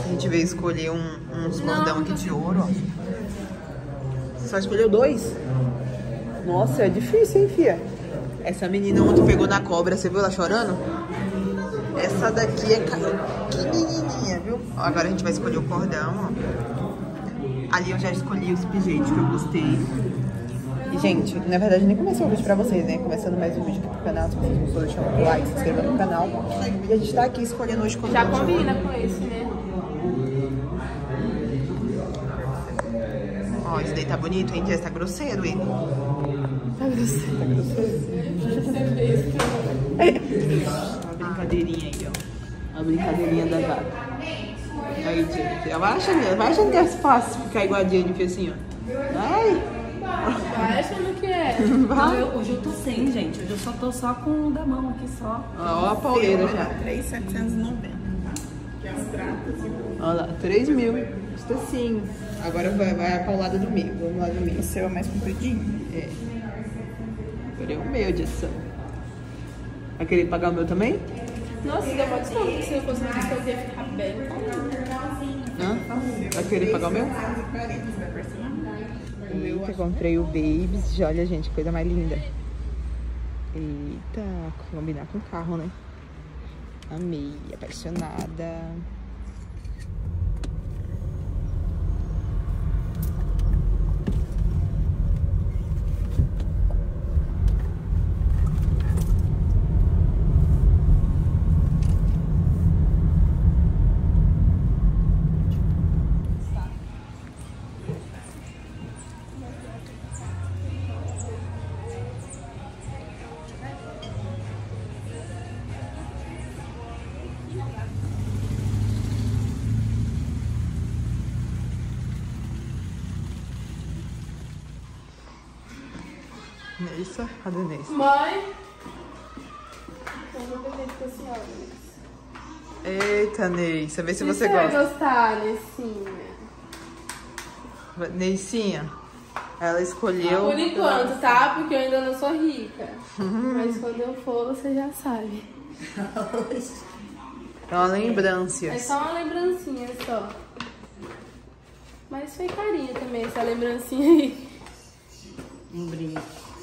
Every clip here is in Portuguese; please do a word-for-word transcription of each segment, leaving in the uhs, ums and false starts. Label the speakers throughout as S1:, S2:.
S1: A gente veio escolher um, uns cordão aqui de ouro, ó. Você só escolheu dois? Nossa, é difícil, hein, fia? Essa menina ontem pegou na cobra, você viu ela chorando? Essa daqui é pequenininha, viu? Ó, agora a gente vai escolher o cordão, ó. Ali eu já escolhi os pijeitos que eu gostei. E, gente, na verdade nem começou o vídeo pra vocês, né? Começando mais um vídeo aqui pro canal. Se vocês gostou, deixa um like, se inscreva no canal. E a gente tá aqui escolhendo hoje cordão.
S2: Já combina com esse, né?
S1: Ó, esse daí tá bonito, hein? Esse tá grosseiro, ele.
S2: Tá grosseiro.
S1: Tá grosseiro. Uma brincadeirinha aí, ó. Uma brincadeirinha da vaca. Aí, gente, vai achando, vai achando que é fácil ficar igual a Jennifer assim, ó. Vai.
S2: Vai achando que é.
S3: Não, eu, hoje eu tô sem, gente. Hoje eu só tô só com o da mão aqui só.
S1: Ó, a pauleira já.
S4: três mil setecentos e noventa. Que é as pratas.
S1: Olha lá, três mil. Custa sim. Agora vai, vai a paulada do meio. Vamos lá do meio.
S4: O seu é mais compridinho?
S1: É. Agora é o meu de ação. Vai querer pagar o meu também?
S2: Nossa, deu uma desconto, porque se eu fosse na desconto ia ficar bem.
S1: Hã? Vai querer pagar o meu? Eita, comprei o Babies. Olha, gente, coisa mais linda. Eita, combinar com o carro, né? Amei, apaixonada. Neissa, cadê Neissa?
S2: Mãe? Vamos ver especial, né?
S1: Eita, Neissa, vê se você
S2: vai
S1: gosta.
S2: gostar, Nessinha.
S1: Neissinha, ela escolheu...
S2: Por enquanto, tá? Porque eu ainda não sou rica. Mas quando eu for, você já sabe.
S1: É uma lembrança.
S2: É só uma lembrancinha, só. Mas foi carinho também, essa lembrancinha aí.
S3: Um brinco.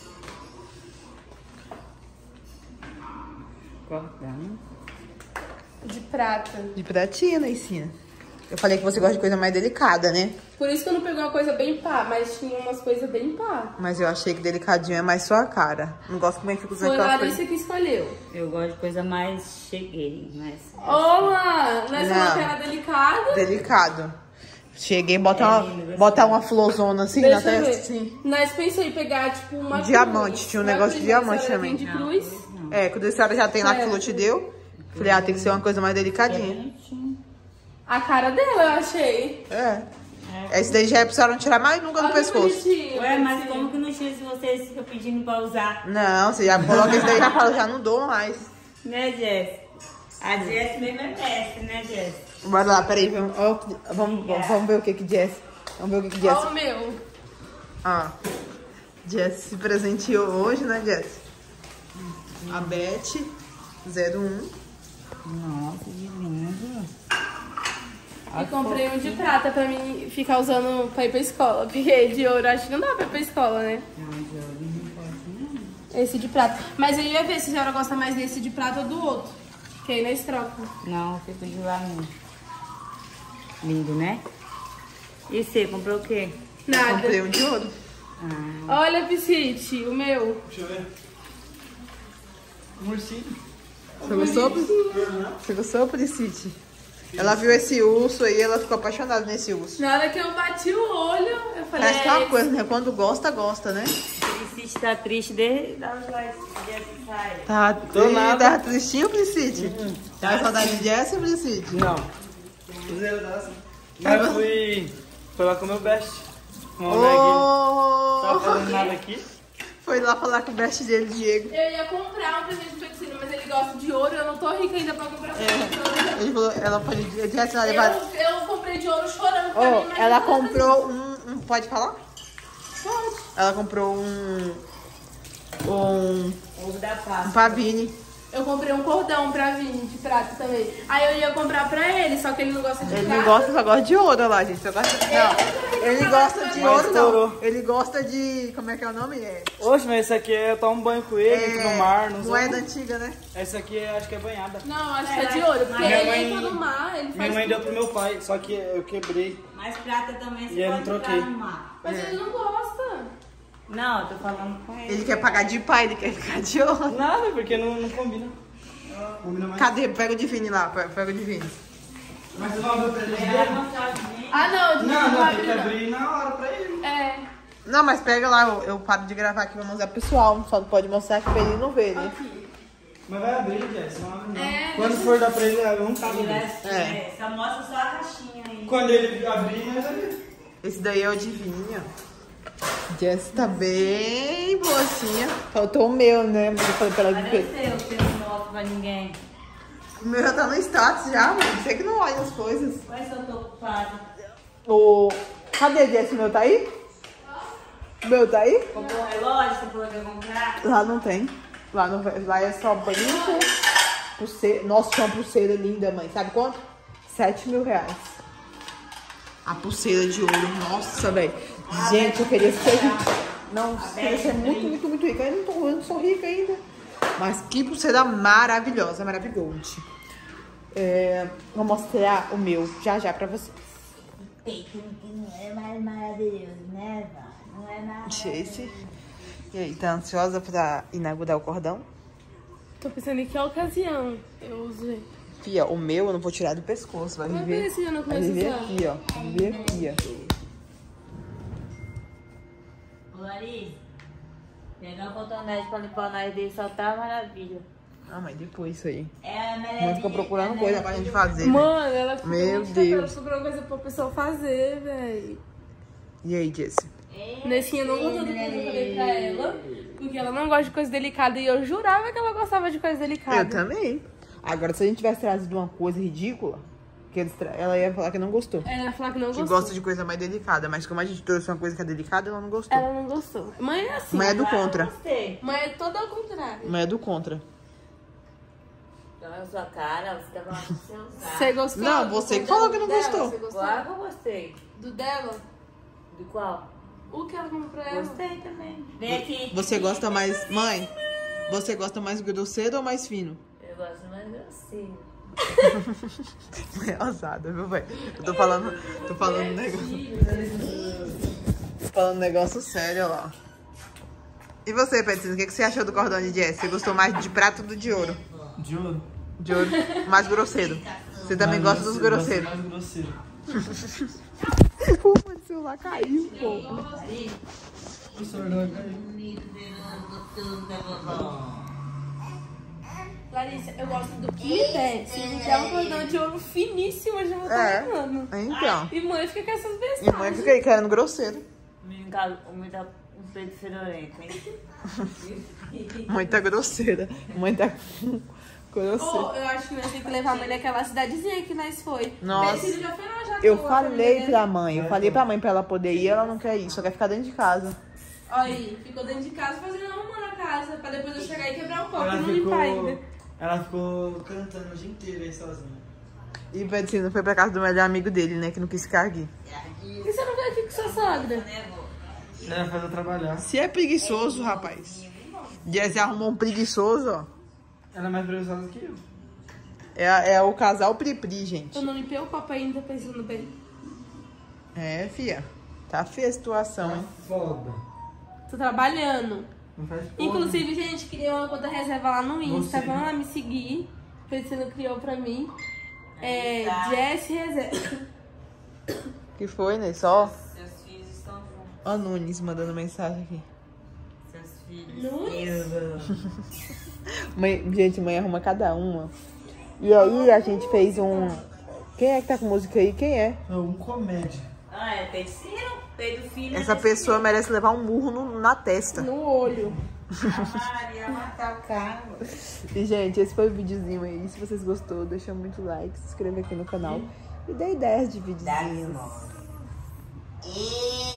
S3: Cordão.
S2: De prata.
S1: De pratinha, Neissinha. Eu falei que você gosta de coisa mais delicada, né?
S2: Por isso que eu não peguei uma coisa bem pá, mas tinha umas coisas bem pá.
S1: Mas eu achei que delicadinho é mais sua cara. Não gosto como é que fica usando
S2: Foi a
S1: aquela
S2: Larissa
S1: coisa.
S2: que escolheu.
S3: Eu gosto de coisa mais cheguei, mais...
S2: Olá! Não é só
S1: Não.
S2: uma cara delicada?
S1: Delicado. Cheguei, bota
S3: É
S1: uma,
S3: lindo, gostei.
S1: bota uma florzona assim
S2: Deixa
S1: na
S2: eu
S1: testa,
S2: ver.
S1: assim.
S2: Nós pensamos em pegar, tipo, uma
S1: Diamante,
S2: cruz.
S1: tinha um
S2: Uma
S1: negócio de
S2: cruz,
S1: diamante
S2: a senhora
S1: também.
S2: tem de cruz.
S1: É, quando a senhora já tem lá que
S2: Certo.
S1: falou te deu. Falei, ah, tem que ser uma coisa mais delicadinha.
S3: Bonitinho.
S2: A cara dela, eu achei.
S1: É. Esse daí já é pra senhora não tirar mais nunca no
S2: Olha que
S1: pescoço.
S2: bonitinho,
S3: Ué, mas
S2: bonitinho.
S3: como que não tinha se vocês ficam pedindo pra usar?
S1: Não, você já coloca esse daí e já fala, já não dou mais.
S3: Né, Jess? A Jess mesmo é mestre, né, Jess?
S1: Bora lá, peraí, vamos, ó, vamos, vamos ver o que que Jess. Vamos ver o que que Jess.
S2: Olha o meu.
S1: Ó, Jess se presenteou hoje, né, Jess? A Beth, zero um.
S3: Nossa, que lindo.
S2: E comprei um de prata pra mim ficar usando pra ir pra escola. Porque de ouro acho que não dá pra ir pra escola, né?
S3: Não, de ouro não pode, não.
S2: Esse de prata. Mas eu ia ver se a senhora gosta mais desse de prata ou do outro. Que aí nós trocamos.
S3: Não, fico de lá mesmo. Lindo, né? E você, comprou o quê?
S2: Nada.
S1: Comprei um de ouro.
S3: Ah,
S2: Olha, Piscite, o meu.
S5: Deixa eu ver. Um ursinho.
S1: Você gostou? Você gostou, Priscite? Ela viu esse urso aí, ela ficou apaixonada nesse urso.
S2: Na hora que eu bati o olho, eu falei...
S1: Parece que é uma
S2: "É
S1: coisa, né? Quando gosta, gosta, né?
S3: Felicite tá triste desde da Jess sai.
S1: Tá,
S5: Tô
S1: e
S5: nada.
S1: tá tristinho, Priscite? Tá com saudade de Jess, Priscite?
S5: Não. Zero dessa. Mas fui. Foi lá com o meu best. Com o Meg. Tava fazendo nada
S1: Oh!
S5: aqui.
S1: Foi lá falar com o best dele, Diego.
S2: Eu ia comprar um presente pro Piscite, mas ele gosta de ouro, eu não tô rica ainda pra comprar presente de ouro.
S1: Ele falou, ela pode Jess, ela levar...
S2: Eu, eu comprei de ouro chorando pra
S1: Oh,
S2: mim, mas
S1: ela
S2: eu não
S1: comprou um, um... Pode falar?
S2: Pode.
S1: Ela comprou um... Um...
S3: Ovo da
S1: Um
S3: Páscoa.
S1: pavine.
S2: Eu comprei um cordão pra vir de prata também. Aí eu ia comprar pra ele, só que ele não gosta de
S1: Ele
S2: prata.
S1: não gosta, só gosta de ouro, olha lá, gente. Só gosta... Não, ele gosta de ouro, não. Ele gosta de... Como é que é o nome? É...
S5: Oxe, mas esse aqui eu tomo banho com ele,
S1: é...
S5: no mar, não
S1: moeda
S5: sei.
S1: antiga, né?
S5: Esse aqui eu acho que é banhada.
S2: Não, acho que é de ouro, porque
S5: Minha
S2: ele
S5: mãe-
S2: entra no mar, ele faz
S5: Minha mãe deu
S2: tudo.
S5: pro meu pai, só que eu quebrei.
S3: Mas prata também
S5: E
S3: você
S5: eu
S3: pode
S5: não troquei.
S3: entrar no mar.
S2: Mas ele não gosta.
S3: Não, eu tô falando com ele.
S1: Ele quer pagar de pai, ele quer ficar de ouro.
S5: Nada, porque não, não combina. Combina mais.
S1: Cadê? Pega o divine lá, pe- pega o divine.
S5: Mas eu não abro pra ele.
S3: Ela não sabe nem.
S2: Ah, não, de
S5: Não,
S2: não
S5: não,
S2: vai
S5: tem que
S2: abrir,
S5: abrir na hora pra ele.
S2: não. É.
S1: Não, mas pega lá, eu, eu paro de gravar aqui pra mostrar pro pessoal. Só não pode mostrar que pra ele não ver, né?
S2: Aqui.
S5: Mas vai abrir, Jess, não abre não.
S2: É,
S5: Quando
S2: deixa-
S5: for dar pra ele, abre um cabo.
S3: Tivesse,
S1: É.
S3: é. Só mostra só a caixinha aí.
S5: Quando ele abrir, nós abrimos.
S1: Esse daí é o divine, ó. Jess tá bem boacinha. Faltou o meu, né? Mas eu falei pra ela
S3: Cadê
S1: que...
S3: o seu? Você não mostra pra ninguém.
S1: O meu já tá no status já, mano. Você que não olha as coisas.
S3: Vai se eu tô ocupada.
S1: O... Cadê, Jess? O meu tá aí? O meu tá aí?
S3: Comprou um relógio, você falou que ia comprar?
S1: Lá não tem. Lá, não, lá é só brinco, pulseira. Nossa, tinha uma pulseira linda, mãe. Sabe quanto? Sete mil reais. A pulseira de ouro. Nossa, velho. Gente, eu queria ser rica. Não, eu queria ser muito, muito, muito rica. Eu não, tô, eu não sou rica ainda. Mas que pulseira maravilhosa, maravilhosa. É, vou mostrar o meu já já pra vocês.
S3: Peito não é mais maravilhoso, né, Vá? Não é nada.
S1: Esse. E aí, tá ansiosa pra inaugurar o cordão?
S2: Tô pensando em que ocasião eu uso ele.
S1: Fia, o meu eu não vou tirar do pescoço. Vai
S2: Mas
S1: viver,
S2: por isso eu não
S1: vai
S2: começo a
S1: viver
S2: usar.
S1: aqui, ó. Vai viver aqui, ó.
S3: Ô, Larissa, pegar o cotonete pra limpar o nariz dele só tá maravilha.
S1: Ah, mas depois isso aí.
S3: É a
S1: Nós
S3: melhor.
S1: ficamos procurando coisa pra gente fazer. né?
S2: Mano, ela fica
S1: Meu
S2: muito
S1: Deus.
S2: procurando coisa pra pessoa fazer, velho.
S1: E aí, Jessie?
S2: Nessinha não gostou do que eu falei pra ela, porque ela não gosta de coisa delicada e eu jurava que ela gostava de coisa delicada.
S1: Eu também. Agora, se a gente tivesse trazido uma coisa ridícula, que eles tra... ela ia falar que não gostou.
S2: Ela ia falar que não
S1: Que
S2: gostou.
S1: gosta de coisa mais delicada, mas como a gente trouxe uma coisa que é delicada, ela não gostou.
S2: Ela não gostou. Mãe é assim.
S1: Mãe é do contra.
S3: Gostei.
S2: Mãe é toda ao contrário.
S1: Mãe é do contra.
S3: Então, na sua cara, você tá falando que você usar.
S2: Você gostou?
S1: Não,
S2: do
S1: você que
S2: cordão
S1: falou que não
S2: dela?
S1: gostou.
S2: Você gostou?
S3: Claro que eu gostei.
S2: Do dela?
S3: De qual?
S2: O que ela comprou pra ela?
S3: Gostei também. Vem aqui.
S1: Você gosta mais... Mãe, você gosta mais grosseiro ou mais fino?
S3: Eu gosto mais grosseiro.
S1: É ousada, viu, velho? Eu tô falando... Tô falando um negócio... Tô falando um negócio sério, ó lá. E você, Petrina, o que, que você achou do cordão de Jess? Você gostou mais de prata ou do de ouro?
S5: De ouro.
S1: De ouro. Mais grosseiro. Você também
S5: Mais
S1: gosta dos
S5: grosseiro,
S1: grosseiros.
S5: Mais grosseiro.
S1: Pô, o celular caiu, pô.
S5: O celular caiu.
S2: Larissa, eu gosto do que me der. Se me der um cordão de ouro finíssimo, eu já vou estar
S1: É.
S2: ganhando.
S1: Então.
S2: E mãe fica com essas
S1: E
S2: besteiras.
S1: mãe fica aí querendo grosseiro.
S3: O menino tá- o menino tá um peito fedorento, hein?
S1: Mãe tá grosseira. Mãe tá grosseira.
S2: Oh, eu acho que nós temos que levar a mãe naquela cidadezinha que nós foi.
S1: Nossa.
S2: Esse já foi na Jacó,
S1: Eu
S2: a
S1: falei
S2: família
S1: pra
S2: dele.
S1: mãe, eu falei pra mãe pra ela poder ir, ela não quer ir, só quer ficar dentro de casa.
S2: Olha aí, ficou dentro de casa fazendo arrumando na casa, pra depois eu chegar e quebrar o copo e
S5: Ela
S2: não limpar ainda.
S5: ficou, ela ficou cantando o dia inteiro aí sozinha.
S1: E Petrina foi pra casa do melhor amigo dele, né, que não quis ficar aqui.
S2: E você não veio aqui com sua sogra?
S5: Ela faz eu trabalhar.
S1: Se é preguiçoso, rapaz. Jesse arrumou um preguiçoso, ó.
S5: Ela é mais preguiçosa que eu.
S1: É, é o casal Pri-Pri, gente.
S2: Eu não limpei o copo ainda, pensando bem.
S1: É, fia. Tá feia a situação, hein?
S5: Foda.
S2: Tô trabalhando.
S5: Não faz porra.
S2: Inclusive, gente, criei uma conta reserva lá no Insta.
S5: Você.
S2: Vão lá me seguir. Priscila criou pra mim. É, Jess Reserva.
S1: Que foi, né? Só.
S3: Seus filhos estão juntos.
S1: Ó, Nunes mandando mensagem aqui.
S3: Seus filhos.
S2: Nunes?
S1: Mãe, gente, mãe arruma cada uma. E aí a gente fez um... Quem é que tá com música aí? Quem é?
S5: É um comédia.
S3: Ah, é terceiro? Pedro Filho.
S1: Essa pessoa merece levar um murro no- na testa.
S2: No olho.
S3: Maria matar o cara.
S1: E, gente, esse foi o videozinho aí. Se vocês gostou, deixa muito like, se inscreva aqui no canal. E dê ideias de videozinhos.